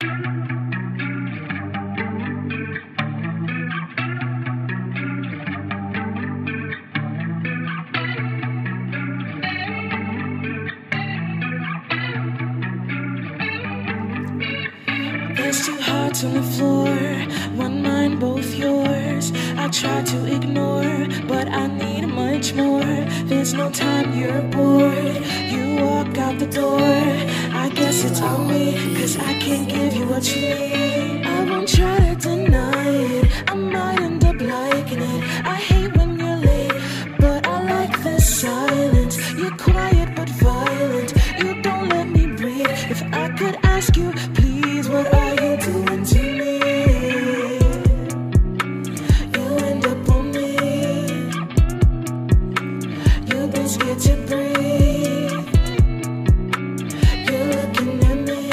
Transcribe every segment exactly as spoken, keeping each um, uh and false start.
There's two hearts on the floor, one mind, both yours. I try to ignore, but I need much more. There's no time, you're bored. You walk out the door. I guess it's on me, cause I can't give you what you need. I won't try to deny it, I might end up liking it. I hate when you're late, but I like the silence. You're quiet but violent, you don't let me breathe. If I could ask you, please, what are you doing to me? You end up on me. You've been scared to breathe. You're looking at me.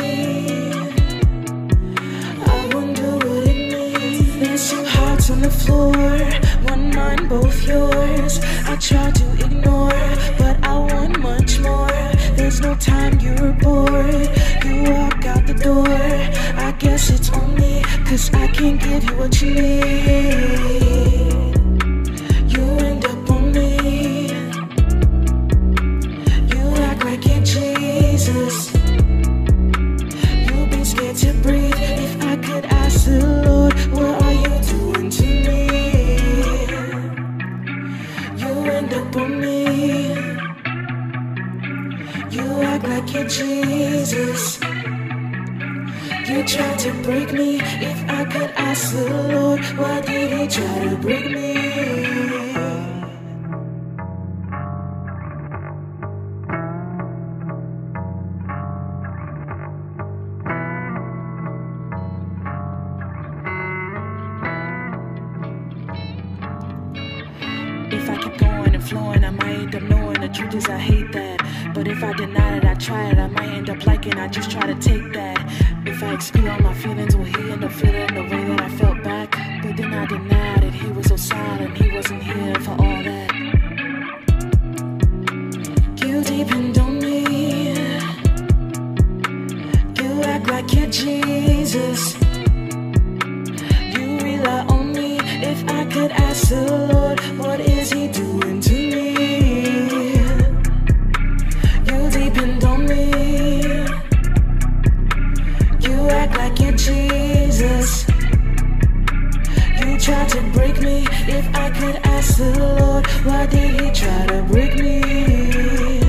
I wonder what it means. There's two hearts on the floor, one mind, both yours. I try to ignore, but I want much more. There's no time, you're bored. You walk out the door. I guess it's on me, cause I can't give you what you need. You end up on me. You act like you're Jesus. You've been scared to breathe. If I could ask the Lord, what are you doing to me? You end up on me. You act like you're Jesus. You tried to break me. If I could ask the Lord, why did he try to break me? If I keep going and flowing, I might end up knowing the truth is I hate that. But if I deny it, I try it, I might end up liking, I just try to take that. If I exclude all my feelings, will he end up feeling the way that I felt back? But then I denied it, he was so silent, he wasn't here for all that. You depend on me. You act like you're Jesus. You rely on me. If I could ask the Lord, what is he doing to me? You depend on me. You act like you're Jesus. You tried to break me. If I could ask the Lord, why did he try to break me?